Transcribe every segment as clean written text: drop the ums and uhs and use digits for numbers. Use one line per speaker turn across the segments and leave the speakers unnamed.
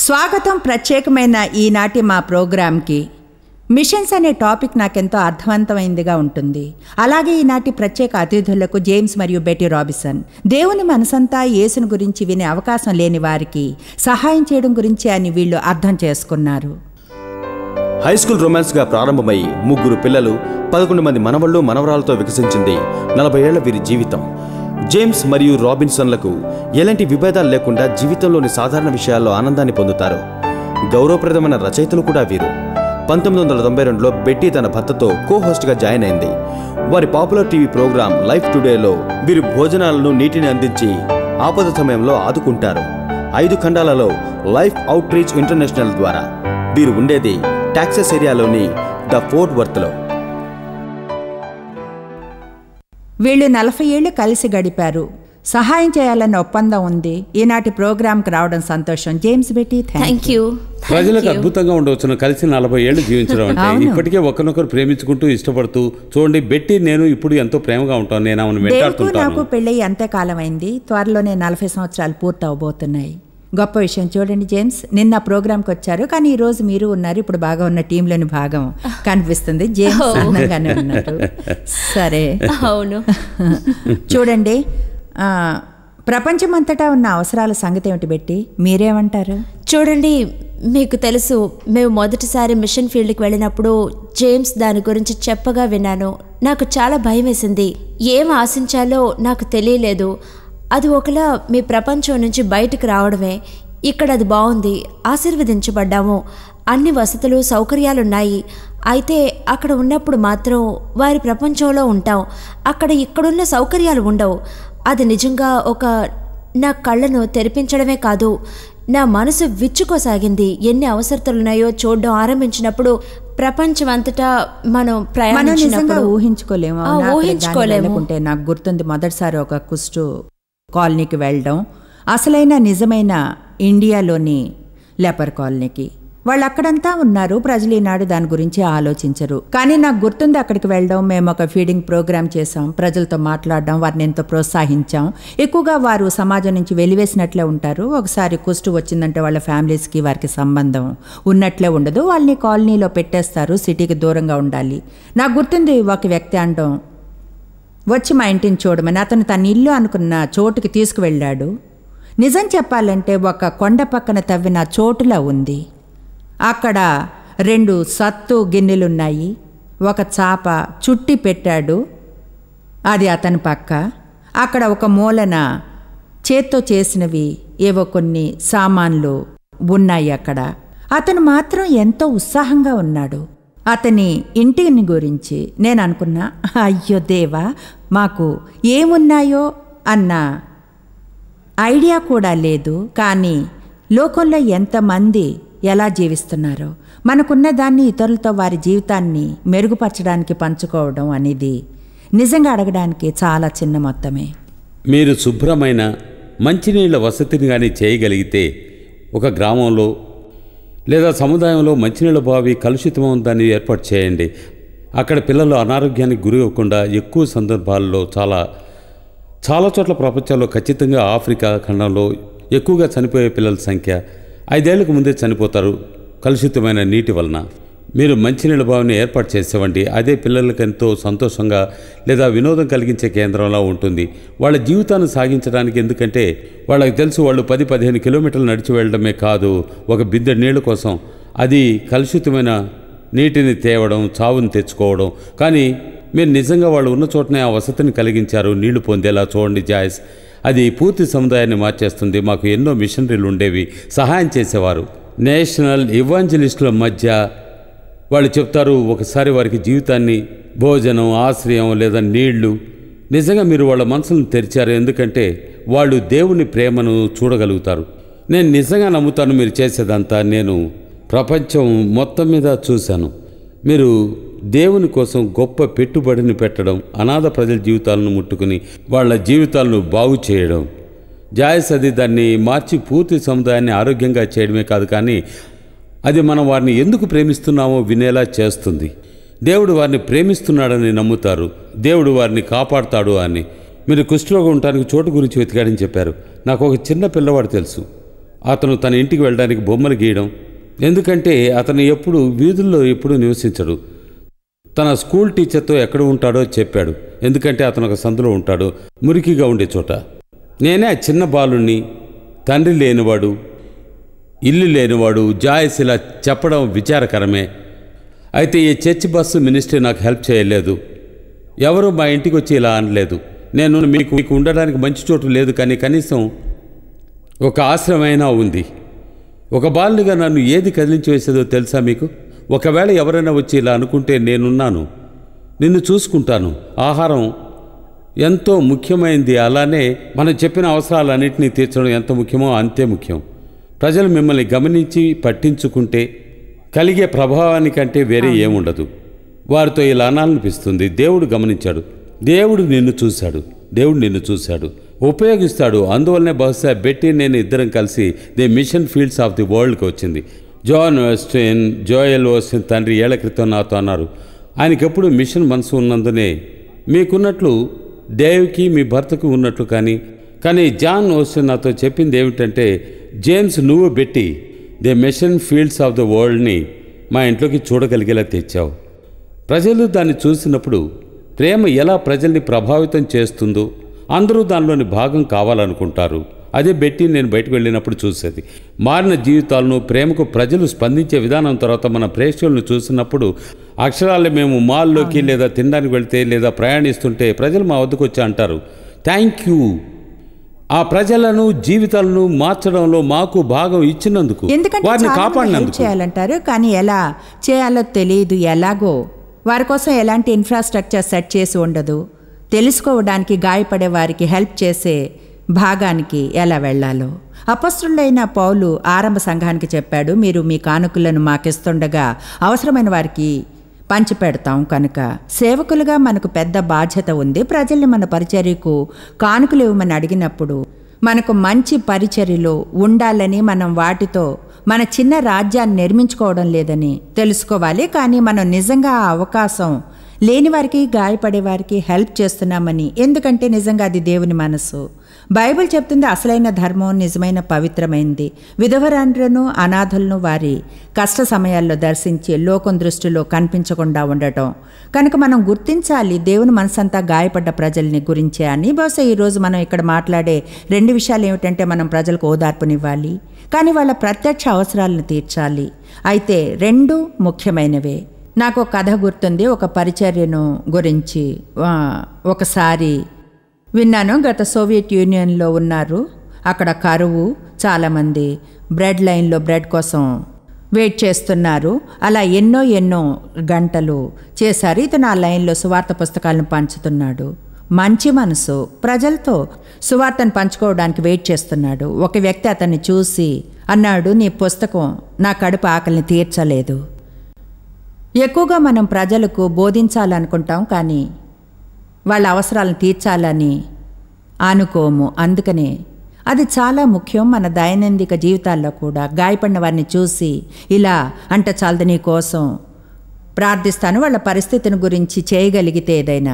స్వాగతం. ప్రత్యేకమైన ఈనాటి మా ప్రోగ్రాంకి మిషన్స్ అనే టాపిక్ నాకెంతో అర్థవంతమైందిగా ఉంటుంది. అలాగే ఈనాటి ప్రత్యేక అతిథులకు జేమ్స్ మరియు బెటీ రాబిసన్ దేవుని మనసంతా యేసుని గురించి వినే అవకాశం లేని వారికి సహాయం చేయడం గురించి అని వీళ్ళు అర్థం చేసుకున్నారు.
హై స్కూల్ రొమాన్స్గా ప్రారంభమై 3 పిల్లలు 11 మంది మనవళ్ళు మనవరాలతో వికసించింది 40 ఏళ్ల వీరి జీవితం. జేమ్స్ మరియు రాబిన్సన్లకు ఎలాంటి విభేదాలు లేకుండా జీవితంలోని సాధారణ విషయాల్లో ఆనందాన్ని పొందుతారు. గౌరవప్రదమైన రచయితలు కూడా వీరు. 1992లో బెట్టీ తన భర్తతో కో-హోస్ట్గా జాయిన్ అయింది. వారి పాపులర్ టీవీ ప్రోగ్రాం లైఫ్ టుడేలో వీరు భోజనాలను నీటిని అందించి ఆపద సమయంలో ఆదుకుంటారు. 5 ఖండాలలో లైఫ్ అవుట్ రీచ్ ఇంటర్నేషనల్ ద్వారా వీరు ఉండేది టెక్సాస్ ఏరియాలోని ద ఫోర్ట్ వర్త్లో.
వీళ్ళు 40 ఏళ్లు కలిసి గడిపారు. సహాయం చేయాలన్న ఒప్పందం ఉంది. ఈనాటి ప్రోగ్రాంకి రావడం సంతోషం. James, Betty, thank you.
ప్రజలకు అద్భుతంగా ఉండవచ్చును కలిసి 40 ఏళ్లు జీవించడం అంటే. ఇప్పటికే ఒకరినొకరు ప్రేమించుకుంటూ ఇష్టపడుతూ చూడండి. బెట్టి నేను ఇప్పుడు ఎంతో ప్రేమగా ఉంటాను. నేను ఆమెను వెంటాడుతుంటాను.
నాకు పెళ్ళయి అంతకాలం అయింది. త్వరలోనే 40 సంవత్సరాలు పూర్తి అవబోతున్నాయి. గొప్ప విషయం. చూడండి జేమ్స్, నిన్న ప్రోగ్రాంకి వచ్చారు, కానీ ఈరోజు మీరు ఉన్నారు. ఇప్పుడు బాగా ఉన్న టీంలోని భాగం కనిపిస్తుంది. జేమ్స్ అందంగానే ఉన్నారు. సరే, అవును. చూడండి, ప్రపంచమంతటా ఉన్న అవసరాల సంగతి ఏమిటి బెట్టి, మీరేమంటారు?
చూడండి, మీకు తెలుసు, మేము మొదటిసారి మిషన్ ఫీల్డ్కి వెళ్ళినప్పుడు జేమ్స్ దాని గురించి చెప్పగా విన్నాను. నాకు చాలా భయం వేసింది. ఏం ఆశించాలో నాకు తెలియలేదు. అది ఒకలా మీ ప్రపంచం నుంచి బయటకు రావడమే. ఇక్కడ అది బాగుంది, ఆశీర్వదించబడ్డాము, అన్ని వసతులు సౌకర్యాలున్నాయి. అయితే అక్కడ ఉన్నప్పుడు మాత్రం వారి ప్రపంచంలో ఉంటాం. అక్కడ ఇక్కడున్న సౌకర్యాలు ఉండవు. అది నిజంగా నా కళ్ళను తెరిపించడమే కాదు, నా మనసు విచ్చుకోసాగింది. ఎన్ని అవసరతలున్నాయో చూడడం ఆరంభించినప్పుడు ప్రపంచం అంతటా మనం ప్రయాణించినప్పుడు
ఊహించుకోలేము. నాకు గుర్తుంది, మొదటిసారి ఒక కుష్టు కాలనీకి వెళ్ళడం, అసలైన నిజమైన ఇండియాలోని లెపర్ కాలనీకి. వాళ్ళు అక్కడంతా ఉన్నారు. ప్రజలు ఈనాడు దాని గురించి ఆలోచించరు. కానీ నాకు గుర్తుంది, అక్కడికి వెళ్ళడం, మేము ఒక ఫీడింగ్ ప్రోగ్రామ్ చేసాం, ప్రజలతో మాట్లాడడం, వారిని ఎంతో ప్రోత్సహించాం. ఎక్కువగా వారు సమాజం నుంచి వెలివేసినట్లే ఉంటారు. ఒకసారి కుష్టు వచ్చిందంటే వాళ్ళ ఫ్యామిలీస్కి వారికి సంబంధం ఉన్నట్లే ఉండదు. వాళ్ళని కాలనీలో పెట్టేస్తారు, సిటీకి దూరంగా ఉండాలి. నాకు గుర్తుంది, ఒక వ్యక్తి అనడం, వచ్చి మా ఇంటిని చూడమని. అతను తన ఇల్లు అనుకున్న చోటుకి తీసుకువెళ్ళాడు. నిజం చెప్పాలంటే ఒక కొండ పక్కన తవ్విన చోటులా ఉంది. అక్కడ 2 సత్తు గిన్నెలున్నాయి, ఒక చాప చుట్టి పెట్టాడు, అది అతని పక్క. అక్కడ ఒక మూలన చేత్తో చేసినవి ఏవో కొన్ని సామాన్లు ఉన్నాయి అక్కడ. అతను మాత్రం ఎంతో ఉత్సాహంగా ఉన్నాడు. అతని ఇంటిని గురించి నేను అనుకున్నా, అయ్యో దేవా, మాకు ఏమున్నాయో అన్న ఐడియా కూడా లేదు. కానీ లోకంలో ఎంతమంది ఎలా జీవిస్తున్నారో, మనకున్న దాన్ని ఇతరులతో వారి జీవితాన్ని మెరుగుపరచడానికి పంచుకోవడం అనేది నిజంగా అడగడానికి చాలా చిన్న మొత్తమే.
మీరు శుభ్రమైన మంచినీళ్ళ వసతిని కానీ చేయగలిగితే, ఒక గ్రామంలో లేదా సముదాయంలో మంచినీళ్ళ బావి కలుషితమైన దాన్ని ఏర్పాటు చేయండి. అక్కడ పిల్లలు అనారోగ్యానికి గురి అవ్వకుండా. ఎక్కువ సందర్భాల్లో చాలా చోట్ల ప్రపంచంలో, ఖచ్చితంగా ఆఫ్రికా ఖండంలో ఎక్కువగా చనిపోయే పిల్లల సంఖ్య 5 ఏళ్లకు ముందే చనిపోతారు కలుషితమైన నీటి వలన. మీరు మంచినీళ్ళ బావిని ఏర్పాటు చేసేవండి. అదే పిల్లలకి ఎంతో సంతోషంగా లేదా వినోదం కలిగించే కేంద్రంలా ఉంటుంది వాళ్ళ జీవితాన్ని సాగించడానికి. ఎందుకంటే వాళ్ళకి తెలుసు, వాళ్ళు 10-15 కిలోమీటర్లు నడిచి వెళ్ళడమే కాదు, ఒక బిందె నీళ్ళ కోసం అది కలుషితమైన నీటిని తేవడం, చావుని తెచ్చుకోవడం. కానీ మీరు నిజంగా వాళ్ళు ఉన్న చోటనే ఆ వసతిని కలిగించారు, నీళ్లు పొందేలా. చూడండి జాయ్స్, అది పూర్తి సముదాయాన్ని మార్చేస్తుంది. మాకు ఎన్నో మిషనరీలు ఉండేవి, సహాయం చేసేవారు. నేషనల్ ఇవాంజలిస్టుల మధ్య వాళ్ళు చెప్తారు, ఒకసారి వారికి జీవితాన్ని, భోజనం, ఆశ్రయం లేదా నీళ్లు, నిజంగా మీరు వాళ్ళ మనసులను తెరిచారు. ఎందుకంటే వాళ్ళు దేవుని ప్రేమను చూడగలుగుతారు. నేను నిజంగా నమ్ముతాను మీరు చేసేదంతా. నేను ప్రపంచం మొత్తం మీద చూశాను. మీరు దేవుని కోసం గొప్ప పెట్టుబడిని పెట్టడం, అనాథ ప్రజల జీవితాలను ముట్టుకుని వాళ్ళ జీవితాలను బాగు చేయడం. జాయస్ అది దాన్ని మార్చి పూర్తి సముదాయాన్ని ఆరోగ్యంగా చేయడమే కాదు, కానీ అది మనం వారిని ఎందుకు ప్రేమిస్తున్నామో వినేలా చేస్తుంది. దేవుడు వారిని ప్రేమిస్తున్నాడని నమ్ముతారు, దేవుడు వారిని కాపాడుతాడు అని. మీరు కుష్ఠరోగం ఉండటానికి చోటు గురించి వెతికాడని చెప్పారు. నాకు ఒక చిన్న పిల్లవాడు తెలుసు, అతను తన ఇంటికి వెళ్ళడానికి బొమ్మలు గీయడం, ఎందుకంటే అతను ఎప్పుడు వీధుల్లో ఎప్పుడు నివసించడు. తన స్కూల్ టీచర్తో ఎక్కడ ఉంటాడో చెప్పాడు, ఎందుకంటే అతను ఒక సందులో ఉంటాడు, మురికిగా ఉండే చోట. నేనే ఆ చిన్న బాలుణ్ణి, తండ్రి లేనివాడు, ఇల్లు లేనివాడు. జాయిస్ ఇలా చెప్పడం విచారకరమే. అయితే ఈ చర్చ్ బస్సు మినిస్ట్రీ నాకు హెల్ప్ చేయలేదు. ఎవరు మా ఇంటికి వచ్చి ఇలా అనలేదు. నేను మీకు ఉండడానికి మంచి చోటు లేదు, కానీ కనీసం ఒక ఆశ్రమైనా ఉంది. ఒక బాలునిగా నన్ను ఏది కదిలించి వేసేదో తెలుసా మీకు? ఒకవేళ ఎవరైనా వచ్చి ఇలా అనుకుంటే నేనున్నాను, నిన్ను చూసుకుంటాను. ఆహారం ఎంతో ముఖ్యమైనది, అలానే మనం చెప్పిన అవసరాలన్నింటినీ తీర్చడం ఎంత ముఖ్యమో అంతే ముఖ్యం. ప్రజలు మిమ్మల్ని గమనించి పట్టించుకుంటే కలిగే ప్రభావానికంటే వేరే ఏముండదు. వారితో ఇలా అనాలనిపిస్తుంది, దేవుడు గమనించాడు, దేవుడు నిన్ను చూశాడు, ఉపయోగిస్తాడు. అందువల్లనే బహుశా బెట్టి నేను ఇద్దరం కలిసి the mission fields of the వరల్డ్కి వచ్చింది. జాన్ ఓస్టిన్, జోయల్ ఓస్టిన్ తండ్రి ఏళ్ల క్రితం నాతో అన్నారు, ఆయనకి ఎప్పుడు మిషన్ మనసు ఉన్నందునే మీకున్నట్లు డేవ్కి మీ భర్తకు ఉన్నట్లు. కానీ జాన్ ఓస్టిన్ నాతో చెప్పింది ఏమిటంటే, జేమ్స్ నువ్వు Betty the mission fields of the వరల్డ్ని మా ఇంట్లోకి చూడగలిగేలా తెచ్చావు. ప్రజలు దాన్ని చూసినప్పుడు ప్రేమ ఎలా ప్రజల్ని ప్రభావితం చేస్తుందో అందరూ దానిలోని భాగం కావాలనుకుంటారు. అదే బెట్టి నేను బయటకు వెళ్ళినప్పుడు చూసేది. మారిన జీవితాలను, ప్రేమకు ప్రజలు స్పందించే విధానం తర్వాత మన ప్రేక్షకులను చూసినప్పుడు అక్షరాలు మేము మాల్లోకి లేదా తినడానికి వెళ్తే లేదా ప్రయాణిస్తుంటే ప్రజలు మా వద్దకు వచ్చి అంటారు, థ్యాంక్ యూ, ఆ ప్రజలను జీవితాలను మార్చడంలో మాకు భాగం ఇచ్చినందుకు, వారిని కాపాడినందుకు.
చేయాలంటారు, కానీ ఎలా చేయాలో తెలియదు. ఎలాగో వారి కోసం ఎలాంటి ఇన్ఫ్రాస్ట్రక్చర్ సెట్ చేసి ఉండదు. తెలుసుకోవడానికి, గాయపడే వారికి హెల్ప్ చేసే భాగానికి ఎలా వెళ్లాలో. అపొస్తలుడైన పౌలు ఆరంభ సంఘానికి చెప్పాడు, మీరు మీ కానుకలను మాకిస్తుండగా అవసరమైన వారికి పంచిపెడతాం. కనుక సేవకులుగా మనకు పెద్ద బాధ్యత ఉంది. ప్రజల్ని మన పరిచర్యకు కానుకలు ఇవ్వమని అడిగినప్పుడు మనకు మంచి పరిచర్యలో ఉండాలని, మనం వాటితో మన చిన్న రాజ్యాన్ని నిర్మించుకోవడం లేదని తెలుసుకోవాలి. కానీ మనం నిజంగా ఆ అవకాశం లేని వారికి, గాయపడే వారికి హెల్ప్ చేస్తున్నామని, ఎందుకంటే నిజంగా అది దేవుని మనసు. బైబిల్ చెప్తుంది అసలైన ధర్మం నిజమైన పవిత్రమైంది విధవరాండ్రను, అనాథులను వారి కష్ట సమయాల్లో దర్శించి లోకం దృష్టిలో కనిపించకుండా ఉండటం. కనుక మనం గుర్తించాలి దేవుని మనసంతా గాయపడ్డ ప్రజల్ని గురించే అని. బహుశా ఈరోజు మనం ఇక్కడ మాట్లాడే రెండు విషయాలు ఏమిటంటే, మనం ప్రజలకు ఓదార్పునివ్వాలి, కానీ వాళ్ళ ప్రత్యక్ష అవసరాలను తీర్చాలి. అయితే రెండు ముఖ్యమైనవే. నాకు ఒక కథ గుర్తుంది. ఒక పరిచర్యను గురించి ఒకసారి విన్నాను. గత సోవియట్ యూనియన్లో ఉన్నారు, అక్కడ కరువు, చాలామంది బ్రెడ్ లైన్లో బ్రెడ్ కోసం వెయిట్ చేస్తున్నారు. అలా ఎన్నో గంటలు చేశారు. ఇతను ఆ లైన్లో సువార్త పుస్తకాలను పంచుతున్నాడు. మంచి మనసు, ప్రజలతో సువార్తను పంచుకోవడానికి వెయిట్ చేస్తున్నాడు. ఒక వ్యక్తి అతన్ని చూసి అన్నాడు, నీ పుస్తకం నా కడుపు ఆకలిని తీర్చలేదు. ఎక్కువగా మనం ప్రజలకు బోధించాలనుకుంటాం, కానీ వాళ్ళ అవసరాలను తీర్చాలని అనుకోము. అందుకనే అది చాలా ముఖ్యం. మన దైనందిక జీవితాల్లో కూడా గాయపడిన వారిని చూసి ఇలా అంట చాలదు, నీ కోసం ప్రార్థిస్తాను, వాళ్ళ పరిస్థితిని గురించి చేయగలిగితే ఏదైనా.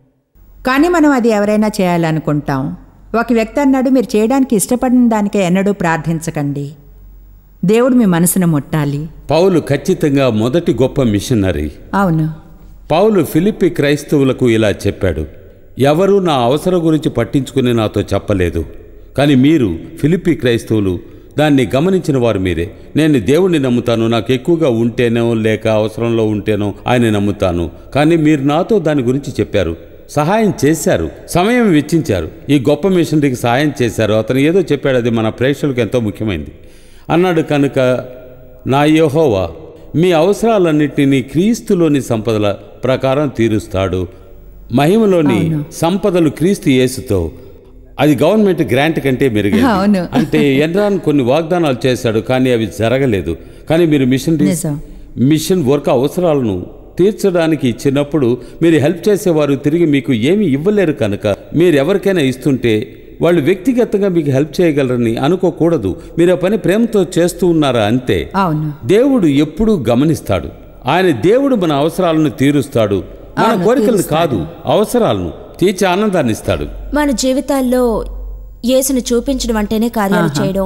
కానీ మనం అది ఎవరైనా చేయాలనుకుంటాం. ఒక వ్యక్తి అన్నాడు, మీరు చేయడానికి ఇష్టపడిన దానికే ఎన్నడూ ప్రార్థించకండి, దేవుడు మీ మనసును ముట్టాలి.
పౌలు ఖచ్చితంగా మొదటి గొప్ప మిషనరీ.
అవును.
పౌలు ఫిలిప్పీ క్రైస్తవులకు ఇలా చెప్పాడు, ఎవరూ నా అవసరం గురించి పట్టించుకుని నాతో చెప్పలేదు, కానీ మీరు ఫిలిప్పీ క్రైస్తవులు దాన్ని గమనించిన వారు మీరే. నేను దేవుణ్ణి నమ్ముతాను, నాకు ఎక్కువగా ఉంటేనో లేక అవసరంలో ఉంటేనో ఆయన నమ్ముతాను, కానీ మీరు నాతో దాని గురించి చెప్పారు, సహాయం చేశారు, సమయం వెచ్చించారు, ఈ గొప్ప మిషనరీకి సహాయం చేశారు. అతను ఏదో చెప్పాడు, అది మన ప్రేక్షకులకు ఎంతో ముఖ్యమైనది అన్నాడు. కనుక నా యెహోవా మీ అవసరాలన్నింటినీ క్రీస్తులోని సంపదల ప్రకారం తీరుస్తాడు. మహిమలోని సంపదలు క్రీస్తు యేసుతో. అది గవర్నమెంట్ గ్రాంట్ కంటే మెరుగైంది. అంటే ఎన్రాన్ కొన్ని వాగ్దానాలు చేశాడు, కానీ అవి జరగలేదు. కానీ మీరు మిషన్ వర్క్ అవసరాలను తీర్చడానికి ఇచ్చినప్పుడు మీరు హెల్ప్ చేసేవారు తిరిగి మీకు ఏమీ ఇవ్వలేరు. కనుక మీరు ఎవరికైనా ఇస్తుంటే వాళ్ళు వ్యక్తిగతంగా మీకు హెల్ప్ చేయగలరని అనుకోకూడదు. మీరు ఆ పని ప్రేమతో చేస్తూ ఉన్నారా అంతే. దేవుడు ఎప్పుడూ గమనిస్తాడు. ఆయన దేవుడు మన అవసరాలను తీరుస్తాడు, మన కోరికలను కాదు, అవసరాలను తీర్చి ఆనందాన్ని ఇస్తాడు.
మన జీవితాల్లో యేసును చూపించడం అంటేనే కార్యాలు చేయడం.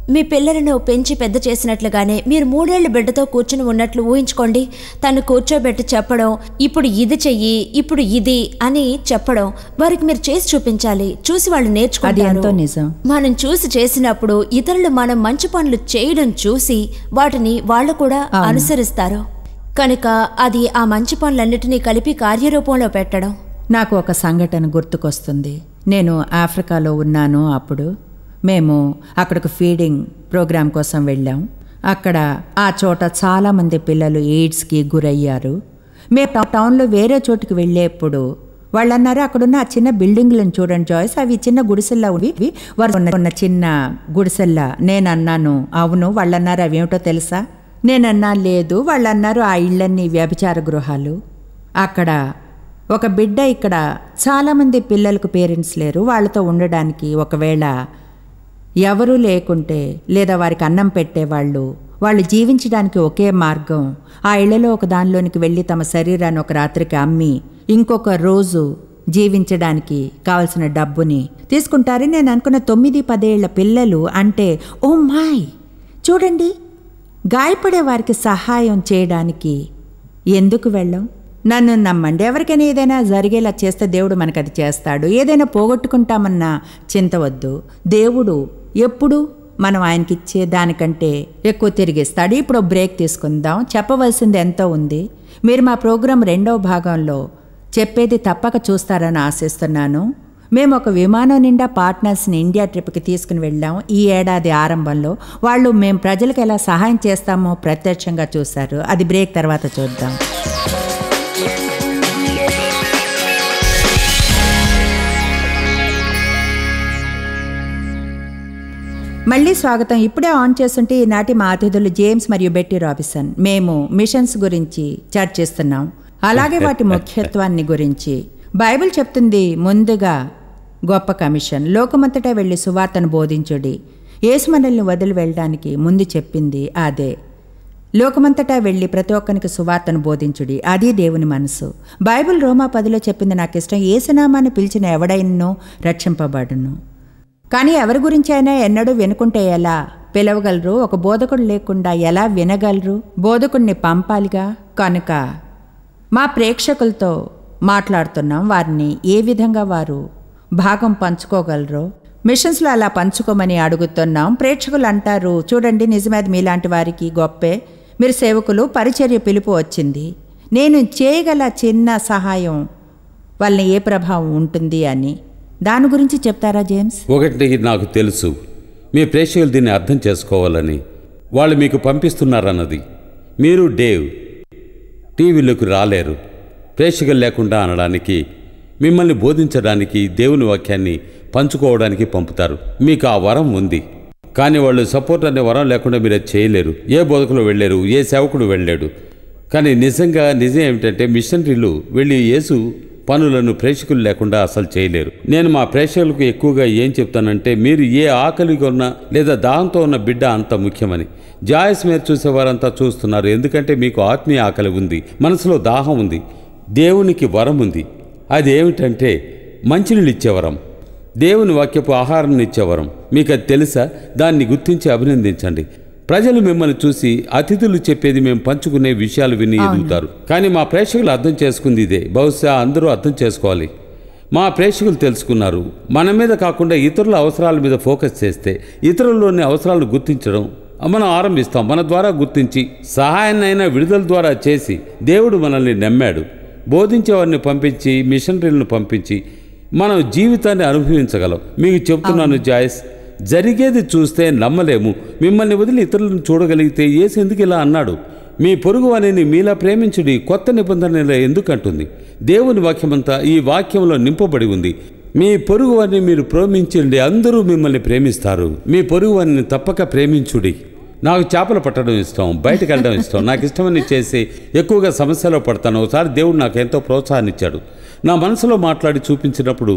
మీ పిల్లలను పెంచి పెద్ద చేసినట్లుగానే మీరు 3 ఏళ్ల బిడ్డతో కూర్చుని ఉన్నట్లు ఊహించుకోండి. తను కూర్చోబెట్టి చెప్పడం, ఇప్పుడు ఇది చెయ్యి, ఇప్పుడు ఇది అని చెప్పడం, వారికి మీరు చేసి చూపించాలి. చూసి వాళ్ళు నేర్చుకుంటారు.
నిజం.
మనం చూసి చేసినప్పుడు ఇతరులు మనం మంచి పనులు చేయడం చూసి వాటిని వాళ్ళు కూడా అనుసరిస్తారు. కనుక అది ఆ మంచి పనులన్నిటినీ కలిపి కార్యరూపంలో పెట్టడం.
నాకు ఒక సంఘటన గుర్తుకొస్తుంది. నేను ఆఫ్రికాలో ఉన్నాను. అప్పుడు మేము అక్కడికి ఫీడింగ్ ప్రోగ్రాం కోసం వెళ్ళాం. అక్కడ ఆ చోట చాలామంది పిల్లలు ఎయిడ్స్కి గురయ్యారు. మేము టౌన్లో వేరే చోటుకి వెళ్ళేప్పుడు వాళ్ళు అన్నారు, అక్కడున్న ఆ చిన్న బిల్డింగ్లను చూడండి జాయ్స్, అవి చిన్న గుడిసెల్లా ఉవి వారు ఉన్న చిన్న గుడిసెల్లా. నేను అన్నాను అవును. వాళ్ళు అన్నారు అవేమిటో తెలుసా? నేనన్నా లేదు. వాళ్ళు అన్నారు ఆ ఇళ్ళన్నీ వ్యభిచార గృహాలు. అక్కడ ఒక బిడ్డ, ఇక్కడ చాలామంది పిల్లలకు పేరెంట్స్ లేరు, వాళ్ళతో ఉండడానికి ఒకవేళ ఎవరూ లేకుంటే లేదా వారికి అన్నం పెట్టేవాళ్ళు, వాళ్ళు జీవించడానికి ఒకే మార్గం ఆ ఇళ్లలో ఒక దానిలోనికి వెళ్ళి తమ శరీరాన్ని ఒక రాత్రికి అమ్మి ఇంకొక రోజు జీవించడానికి కావలసిన డబ్బుని తీసుకుంటారని నేను అనుకున్న 9-10 ఏళ్ల పిల్లలు. అంటే ఓ మాయ్, చూడండి, గాయపడే వారికి సహాయం చేయడానికి ఎందుకు వెళ్ళం? నన్ను నమ్మండి, ఎవరికైనా ఏదైనా జరిగేలా చేస్తే దేవుడు మనకు అది చేస్తాడు. ఏదైనా పోగొట్టుకుంటామన్న చింత వద్దు. దేవుడు ఎప్పుడు మనం ఆయనకి ఇచ్చే దానికంటే ఎక్కువ తిరిగిస్తాడు. ఇప్పుడు బ్రేక్ తీసుకుందాం. చెప్పవలసింది ఎంతో ఉంది. మీరు మా ప్రోగ్రాం 2వ భాగంలో చెప్పేది తప్పక చూస్తారని ఆశిస్తున్నాను. మేము ఒక విమానం నిండా పార్ట్నర్స్ని ఇండియా ట్రిప్కి తీసుకుని వెళ్ళాం ఈ ఏడాది ఆరంభంలో. వాళ్ళు మేము ప్రజలకు ఎలా సహాయం చేస్తామో ప్రత్యక్షంగా చూశారు. అది బ్రేక్ తర్వాత చూద్దాం. మళ్ళీ స్వాగతం. ఇప్పుడే ఆన్ చేస్తుంటే ఈనాటి మా అతిథులు జేమ్స్ మరియు బెట్టి రాబిసన్. మేము మిషన్స్ గురించి చర్చిస్తున్నాం, అలాగే వాటి ముఖ్యత్వాన్ని గురించి. బైబిల్ చెప్తుంది ముందుగా గొప్ప కమిషన్, లోకమంతటా వెళ్ళి సువార్తను బోధించుడి. యేసు మనల్ని వదిలి వెళ్ళడానికి ముందు చెప్పింది అదే. లోకమంతటా వెళ్ళి ప్రతి ఒక్కరికి సువార్తను బోధించుడి, అది దేవుని మనసు. బైబిల్ రోమా 10లో చెప్పింది నాకు ఇష్టం. యేసునామాన్ని పిలిచిన ఎవడైనో రక్షింపబడును. కానీ ఎవరి గురించి అయినా ఎన్నడూ వినుకుంటే ఎలా పిలవగలరు? ఒక బోధకుడు లేకుండా ఎలా వినగలరు? బోధకుడిని పంపాలిగా. కనుక మా ప్రేక్షకులతో మాట్లాడుతున్నాం, వారిని ఏ విధంగా వారు భాగం పంచుకోగలరో మిషన్స్లో అలా పంచుకోమని అడుగుతున్నాం. ప్రేక్షకులు అంటారు, చూడండి నిజమే, మీలాంటి వారికి గొప్పే, మీరు సేవకులు, పరిచర్య పిలుపు వచ్చింది, నేను చేయగల చిన్న సహాయం వాళ్ళని ఏ ప్రభావం ఉంటుంది అని. దాని గురించి చెప్తారా జేమ్స్?
ఒకటి నాకు తెలుసు, మీ ప్రేక్షకులు దీన్ని అర్థం చేసుకోవాలని వాళ్ళు మీకు పంపిస్తున్నారన్నది. మీరు డేవ్ టీవీలోకి రాలేరు ప్రేక్షకులు లేకుండా అనడానికి, మిమ్మల్ని బోధించడానికి, దేవుని వాక్యాన్ని పంచుకోవడానికి పంపుతారు. మీకు ఆ వరం ఉంది. కానీ వాళ్ళు సపోర్ట్ అనే వరం లేకుండా మీరు అది చేయలేరు. ఏ బోధకులు వెళ్ళలేరు, ఏ సేవకుడు వెళ్ళలేడు. కానీ నిజం ఏమిటంటే మిషనరీలు వెళ్ళి యేసు పనులను ప్రేక్షకులు లేకుండా అసలు చేయలేరు. నేను మా ప్రేక్షకులకు ఎక్కువగా ఏం చెప్తానంటే, మీరు ఏ ఆకలిగా ఉన్నా లేదా దాహంతో ఉన్న బిడ్డ అంత ముఖ్యమని. జాయిస్ మీరు చూసేవారంతా చూస్తున్నారు, ఎందుకంటే మీకు ఆత్మీయ ఆకలి ఉంది, మనసులో దాహం ఉంది, దేవునికి వరం ఉంది. అది ఏమిటంటే మంచినీళ్ళు ఇచ్చేవరం, దేవుని వాక్యపు ఆహారాన్ని ఇచ్చేవరం. మీకు అది తెలుసా? దాన్ని గుర్తించి అభినందించండి. ప్రజలు మిమ్మల్ని చూసి అతిథులు చెప్పేది మేము పంచుకునే విషయాలు విని ఎదుగుతారు. కానీ మా ప్రేక్షకులు అర్థం చేసుకుంది ఇదే. బహుశా అందరూ అర్థం చేసుకోవాలి. మా ప్రేక్షకులు తెలుసుకున్నారు, మన మీద కాకుండా ఇతరుల అవసరాల మీద ఫోకస్ చేస్తే ఇతరుల్లోని అవసరాలను గుర్తించడం మనం ఆరంభిస్తాం. మన ద్వారా గుర్తించి సహాయాన్నైనా విడుదల ద్వారా చేసి దేవుడు మనల్ని నమ్మాడు. బోధించేవారిని పంపించి, మిషనరీలను పంపించి మనం జీవితాన్ని అనుభవించగలం. మీకు చెప్తున్నాను జాయిస్, జరిగేది చూస్తే నమ్మలేము. మిమ్మల్ని వదిలి ఇతరులను చూడగలిగితే యేసు ఎందుకు ఇలా అన్నాడు? మీ పొరుగు వానిని మీలా ప్రేమించుడి, కొత్త నిబంధనలు ఎందుకంటుంది? దేవుని వాక్యమంతా ఈ వాక్యంలో నింపబడి ఉంది. మీ పొరుగు వారిని మీరు ప్రేమించండి, అందరూ మిమ్మల్ని ప్రేమిస్తారు. మీ పొరుగు వారిని తప్పక ప్రేమించుడి. నాకు చేపలు పట్టడం ఇష్టం, బయటకు వెళ్ళడం ఇష్టం, నాకు ఇష్టమని చేసి ఎక్కువగా సమస్యలో పడతాను. ఒకసారి దేవుడు నాకు ఎంతో ప్రోత్సాహాన్ని ఇచ్చాడు. నా మనసులో మాట్లాడి చూపించినప్పుడు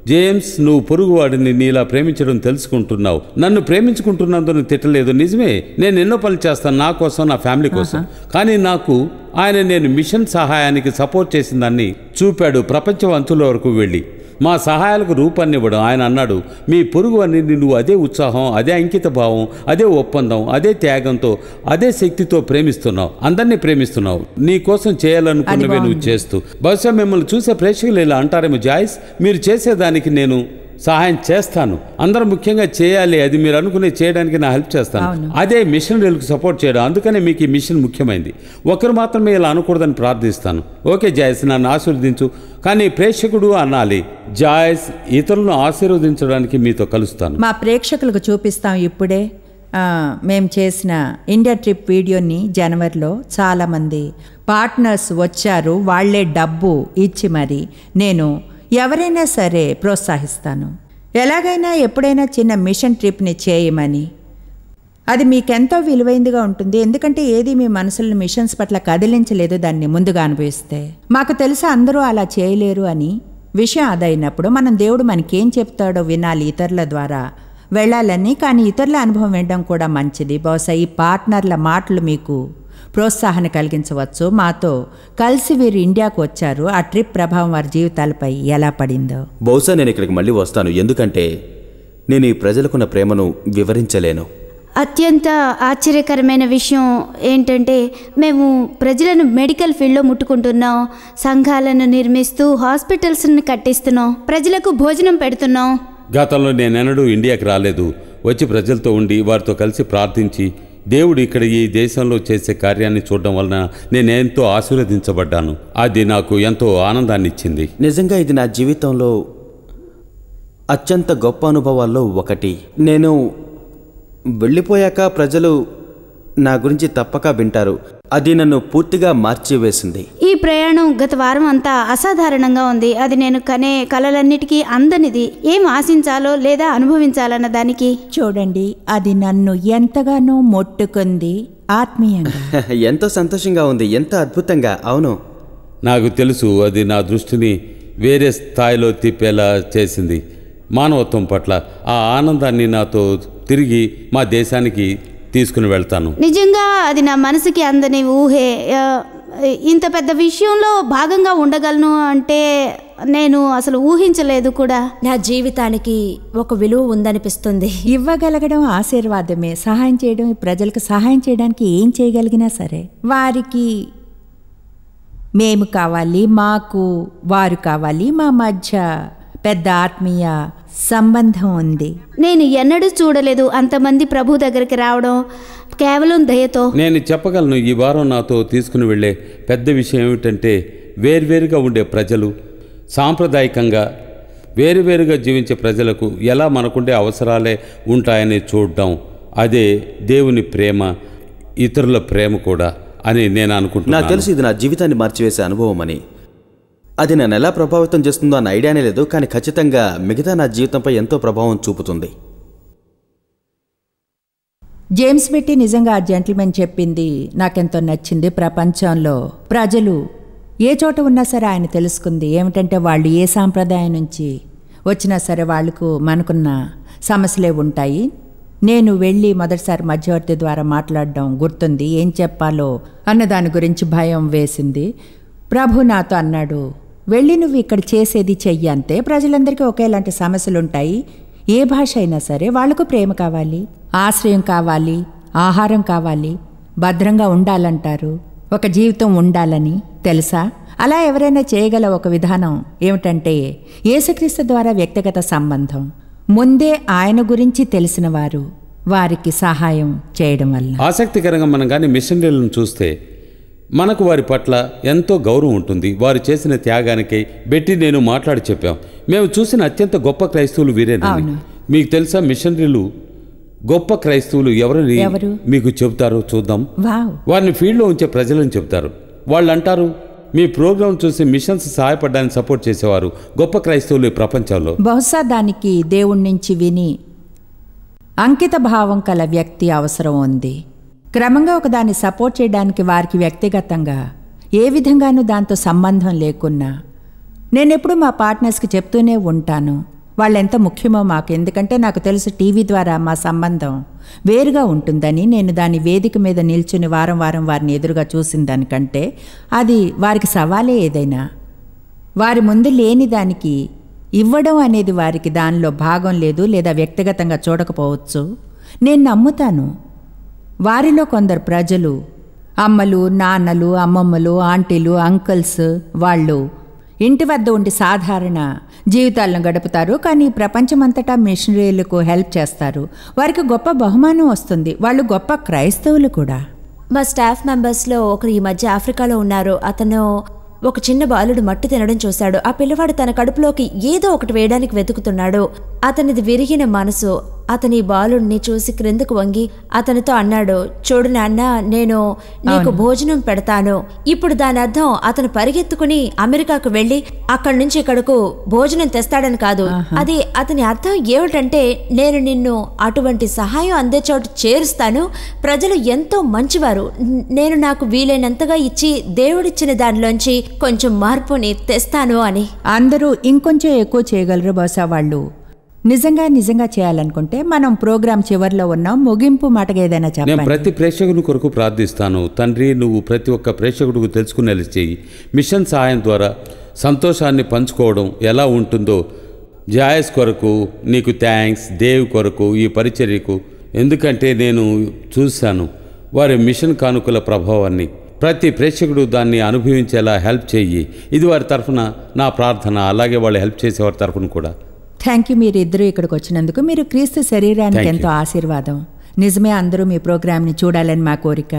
జేమ్స్, నువ్వు పొరుగువాడిని నీలా ప్రేమించడం తెలుసుకుంటున్నావు. నన్ను ప్రేమించుకుంటున్నందుకు తిట్టలేదు, నిజమే. నేను ఎన్నో పనులు చేస్తాను నా కోసం, నా ఫ్యామిలీ కోసం. కానీ నాకు ఆయన నేను మిషన్ సహాయానికి సపోర్ట్ చేసిన దాన్ని చూపాడు, ప్రపంచం అంచుల వరకు వెళ్ళి మా సహాయాలకు రూపాన్ని ఇవ్వడం. ఆయన అన్నాడు, మీ పొరుగు అన్నింటినీ నువ్వు అదే ఉత్సాహం, అదే అంకిత భావం, అదే ఒప్పందం, అదే త్యాగంతో, అదే శక్తితో ప్రేమిస్తున్నావు, అందరినీ ప్రేమిస్తున్నావు, నీ కోసం చేయాలనుకున్నవే నువ్వు చేస్తూ. బహుశా మిమ్మల్ని చూసే ప్రేక్షకులు ఇలా అంటారేమో, జాయిస్ మీరు చేసేదానికి నేను సహాయం చేస్తాను, అందరూ ముఖ్యంగా చేయాలి, అది మీరు అనుకునే చేయడానికి నా హెల్ప్ చేస్తాను. అదే మిషనరీలకు సపోర్ట్ చేయడం. అందుకనే మీకు ఈ మిషన్ ముఖ్యమైంది. ఒకరు మాత్రమే ఇలా అనకూడదని ప్రార్థిస్తాను. ఓకే జాయిస్, నన్ను ఆశీర్వదించు. కానీ ప్రేక్షకుడు అనాలి, జాయిస్ ఇతరులను ఆశీర్వదించడానికి మీతో కలుస్తాను.
మా ప్రేక్షకులకు చూపిస్తాం ఇప్పుడే. మేము చేసిన ఇండియా ట్రిప్ వీడియోని జనవరిలో చాలామంది పార్ట్నర్స్ వచ్చారు. వాళ్లే డబ్బు ఇచ్చి మరి నేను ఎవరైనా సరే ప్రోత్సహిస్తాను. ఎలాగైనా ఎప్పుడైనా చిన్న మిషన్ ట్రిప్ని చేయమని. అది మీకెంతో విలువైందిగా ఉంటుంది. ఎందుకంటే ఏది మీ మనసులను మిషన్స్ పట్ల కదిలించలేదు దాన్ని ముందుగా అనుభవిస్తే. మాకు తెలుసు అందరూ అలా చేయలేరు అని. విషయం అదైనప్పుడు మనం దేవుడు మనకేం చెప్తాడో వినాలి, ఇతరుల ద్వారా వెళ్ళాలని. కానీ ఇతరుల అనుభవం వినడం కూడా మంచిది. బహుశా ఈ పార్ట్నర్ల మాటలు మీకు ప్రోత్సాహాన్ని కలిగించవచ్చు. మాతో కలిసి వీరు ఇండియాకు వచ్చారు. ఆ ట్రిప్ ప్రభావం వారి జీవితాలపై ఎలా పడిందో.
బహుశా నేను ఇక్కడికి మళ్ళీ వస్తాను, ఎందుకంటే నేను ఈ ప్రజలకున్న ప్రేమను వివరించలేను.
అత్యంత ఆశ్చర్యకరమైన విషయం ఏంటంటే మేము ప్రజలను మెడికల్ ఫీల్డ్లో ముట్టుకుంటున్నాం, సంఘాలను నిర్మిస్తూ హాస్పిటల్స్ని కట్టిస్తున్నాం, ప్రజలకు భోజనం పెడుతున్నాం.
గతంలో నేనెన్నడూ ఇండియాకి రాలేదు. వచ్చి ప్రజలతో ఉండి వారితో కలిసి ప్రార్థించి దేవుడు ఇక్కడ ఈ దేశంలో చేసే కార్యాన్ని చూడడం వలన నేను ఎంతో ఆశీర్వదించబడ్డాను. అది నాకు ఎంతో ఆనందాన్ని ఇచ్చింది.
నిజంగా ఇది నా జీవితంలో అత్యంత గొప్ప అనుభవాల్లో ఒకటి. నేను వెళ్ళిపోయాక ప్రజలు నా గురించి తప్పక వింటారు. అది నన్ను పూర్తిగా మార్చివేసింది.
ఈ ప్రయాణం గత వారం అంతా అసాధారణంగా ఉంది. అది నేను కనే కలలన్నిటికీ అందనిది. ఏం ఆశించాలో లేదా అనుభవించాలన్న దానికి.
చూడండి, అది నన్ను ఎంతగానో మొట్టుకుంది ఆత్మీయంగా.
ఎంతో సంతోషంగా ఉంది, ఎంత అద్భుతంగా. అవును,
నాకు తెలుసు. అది నా దృష్టిని వేరే స్థాయిలో తిప్పేలా చేసింది. మానవత్వం పట్ల ఆ ఆనందాన్ని నాతో తిరిగి మా దేశానికి తీసుకుని వెళ్తాను.
నిజంగా అది నా మనసుకి అందని ఊహే. ఇంత పెద్ద విషయంలో భాగంగా ఉండగలను అంటే నేను అసలు ఊహించలేదు కూడా.
నా జీవితానికి ఒక విలువ ఉందనిపిస్తుంది.
ఇవ్వగలగడం ఆశీర్వాదమే. సహాయం చేయడం, ప్రజలకు సహాయం చేయడానికి ఏం చేయగలిగినా సరే వారికి మేము కావాలి, మాకు వారు కావాలి. మా మధ్య పెద్ద ఆత్మీయ సంబంధం ఉంది.
నేను ఎన్నడూ చూడలేదు అంతమంది ప్రభు దగ్గరికి రావడం కేవలం దయతో.
నేను చెప్పగలను, ఈ వారం నాతో తీసుకుని వెళ్ళే పెద్ద విషయం ఏమిటంటే వేర్వేరుగా ఉండే ప్రజలు, సాంప్రదాయకంగా వేరువేరుగా జీవించే ప్రజలకు ఎలా మనకుండే అవసరాలే ఉంటాయని చూడడం. అదే దేవుని ప్రేమ, ఇతరుల ప్రేమ కూడా అని నేను అనుకుంటున్నాను.
నాకు తెలుసు ఇది నా జీవితాన్ని మార్చివేసే అనుభవం అని. అది నన్ను ఎలా ప్రభావితం చేస్తుందో అన్న ఐడియానే లేదు, కానీ ఖచ్చితంగా మిగతా నా జీవితంపై ఎంతో ప్రభావం చూపుతుంది.
జేమ్స్ బెట్టి నిజంగా ఆ జెంటిల్మెన్ చెప్పింది నాకెంతో నచ్చింది. ప్రపంచంలో ప్రజలు ఏ చోట ఉన్నా సరే ఆయన తెలుసుకుంది. ఏమిటంటే వాళ్ళు ఏ సాంప్రదాయం నుంచి వచ్చినా సరే వాళ్లకు మనకున్న సమస్యలే ఉంటాయి. నేను వెళ్ళి మొదటిసారి మధ్యవర్తి ద్వారా మాట్లాడడం గుర్తుంది. ఏం చెప్పాలో అన్న దాని గురించి భయం వేసింది. ప్రభు నాతో అన్నాడు, వెళ్ళి నువ్వు ఇక్కడ చేసేది చెయ్యి అంతే. ప్రజలందరికీ ఒకేలాంటి సమస్యలు ఉంటాయి. ఏ భాష అయినా సరే వాళ్లకు ప్రేమ కావాలి, ఆశ్రయం కావాలి, ఆహారం కావాలి, భద్రంగా ఉండాలంటారు, ఒక జీవితం ఉండాలని. తెలుసా, అలా ఎవరైనా చేయగల ఒక విధానం ఏమిటంటే యేసుక్రీస్తు ద్వారా వ్యక్తిగత సంబంధం. ముందే ఆయన గురించి తెలిసిన వారు వారికి సహాయం చేయడం వల్ల.
ఆసక్తికరంగా మనం కానీ మిషనరీలను చూస్తే మనకు వారి పట్ల ఎంతో గౌరవం ఉంటుంది. వారు చేసిన త్యాగానికై బెట్టి నేను మాట్లాడి చెప్పాం. మేము చూసిన అత్యంత గొప్ప క్రైస్తవులు వీరేనని. మీకు తెలుసా, మిషనరీలు గొప్ప క్రైస్తవులు ఎవరని మీకు చెబుతారో చూద్దాం. వారిని ఫీల్డ్లో ఉంచే ప్రజలని చెబుతారు. వాళ్ళు అంటారు, మీ ప్రోగ్రాం చూసి మిషన్స్ సహాయపడడానికి సపోర్ట్ చేసేవారు గొప్ప క్రైస్తవులు ఈ ప్రపంచంలో.
బహుశా దానికి దేవుడి నుంచి విని అంకిత భావం కల వ్యక్తి అవసరం ఉంది. క్రమంగా ఒకదాన్ని సపోర్ట్ చేయడానికి వారికి వ్యక్తిగతంగా ఏ విధంగానూ దాంతో సంబంధం లేకున్నా నేనెప్పుడు మా పార్ట్నర్స్కి చెప్తూనే ఉంటాను, వాళ్ళెంత ముఖ్యమో మాకు. ఎందుకంటే నాకు తెలుసు టీవీ ద్వారా మా సంబంధం వేరుగా ఉంటుందని. నేను దాని వేదిక మీద నిల్చుని వారం వారం వారిని ఎదురుగా చూసిన దానికంటే అది వారికి సవాలే. ఏదైనా వారి ముందు లేని దానికి ఇవ్వడం అనేది వారికి దానిలో భాగం లేదు, లేదా వ్యక్తిగతంగా చూడకపోవచ్చు. నేను నమ్ముతాను వారిలో కొందరు ప్రజలు, అమ్మలు, నాన్నలు, అమ్మమ్మలు, ఆంటీలు, అంకుల్స్, వాళ్ళు ఇంటి వద్ద ఉండి సాధారణ జీవితాలను గడుపుతారు. కానీ ప్రపంచమంతటా మిషనరీలకు హెల్ప్ చేస్తారు. వారికి గొప్ప బహుమానం వస్తుంది. వాళ్ళు గొప్ప క్రైస్తవులు కూడా.
మా స్టాఫ్ మెంబర్స్లో ఒకరు ఈ మధ్య ఆఫ్రికాలో ఉన్నారు. అతను ఒక చిన్న బాలుడు మట్టి తినడం చూశాడు. ఆ పిల్లవాడు తన కడుపులోకి ఏదో ఒకటి వేయడానికి వెతుకుతున్నాడు. అతనిది విరిగిన మనసు. అతని బాలుడిని చూసి క్రిందకు వంగి అతనితో అన్నాడు, చూడు నాన్న, నేను నీకు భోజనం పెడతాను. ఇప్పుడు దాని అర్థం అతను పరిగెత్తుకుని అమెరికాకు వెళ్ళి అక్కడి నుంచి ఇక్కడకు భోజనం తెస్తాడని కాదు. అది అతని అర్థం ఏమిటంటే, నేను నిన్ను అటువంటి సహాయం అందే చోటు చేరుస్తాను. ప్రజలు ఎంతో మంచివారు. నేను నాకు వీలైనంతగా ఇచ్చి దేవుడిచ్చిన దానిలోంచి కొంచెం మార్పుని తెస్తాను అని.
అందరూ ఇంకొంచెం ఎక్కువ చేయగలరు బహుశా. వాళ్ళు నిజంగా చేయాలనుకుంటే మనం ప్రోగ్రాం చివరిలో ఉన్నాం. ముగింపు మాటగా ఏదైనా చెప్పండి.
నేను ప్రతి ప్రేక్షకుని కొరకు ప్రార్థిస్తాను. తండ్రి, నువ్వు ప్రతి ఒక్క ప్రేక్షకుడికి తెలుసుకునేలా చేయి. మిషన్ సహాయం ద్వారా సంతోషాన్ని పంచుకోవడం ఎలా ఉంటుందో. జాయస్ కొరకు నీకు థ్యాంక్స్, దేవ్ కొరకు ఈ పరిచర్యకు, ఎందుకంటే నేను చూశాను వారి మిషన్ కానుకల ప్రభావాన్ని. ప్రతి ప్రేక్షకుడు దాన్ని అనుభవించేలా హెల్ప్ చెయ్యి. ఇది వారి తరఫున నా ప్రార్థన. అలాగే వాళ్ళు హెల్ప్ చేసేవారి తరఫున కూడా.
Thank you. మీరు ఇద్దరు ఇక్కడికి వచ్చినందుకు. మీరు క్రీస్తు శరీరానికి ఎంతో ఆశీర్వాదం. నిజమే, అందరూ మీ ప్రోగ్రామ్ని చూడాలని మా కోరిక.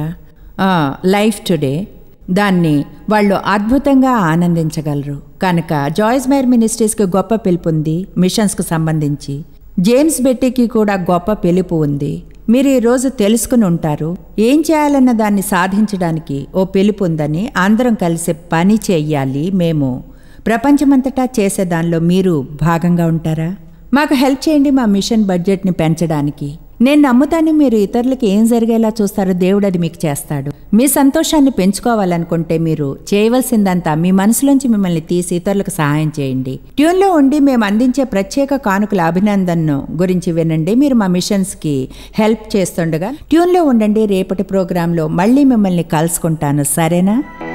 లైఫ్ టుడే దాన్ని వాళ్ళు అద్భుతంగా ఆనందించగలరు. కనుక జాయిస్ మేయర్ మినిస్ట్రీస్కి గొప్ప పిలుపు ఉంది. మిషన్స్కు సంబంధించి జేమ్స్ బెట్టీకి కూడా గొప్ప పిలుపు ఉంది. మీరు ఈరోజు తెలుసుకుని ఉంటారు, ఏం చేయాలన్న దాన్ని సాధించడానికి ఓ పిలుపు ఉందని. అందరం కలిసి పని చెయ్యాలి. మేము ప్రపంచమంతటా చేసే దానిలో మీరు భాగంగా ఉంటారా? మాకు హెల్ప్ చేయండి మా మిషన్ బడ్జెట్ని పెంచడానికి. నేను నమ్ముతాను మీరు ఇతరులకి ఏం జరిగేలా చూస్తారో దేవుడు అది మీకు చేస్తాడు. మీ సంతోషాన్ని పెంచుకోవాలనుకుంటే మీరు చేయవలసిందంతా మీ మనసులోంచి మిమ్మల్ని తీసి ఇతరులకు సహాయం చేయండి. ట్యూన్లో ఉండి మేము అందించే ప్రత్యేక కానుకల అభినందనను గురించి వినండి. మీరు మా మిషన్స్కి హెల్ప్ చేస్తుండగా ట్యూన్లో ఉండండి. రేపటి ప్రోగ్రాంలో మళ్ళీ మిమ్మల్ని కలుసుకుంటాను, సరేనా?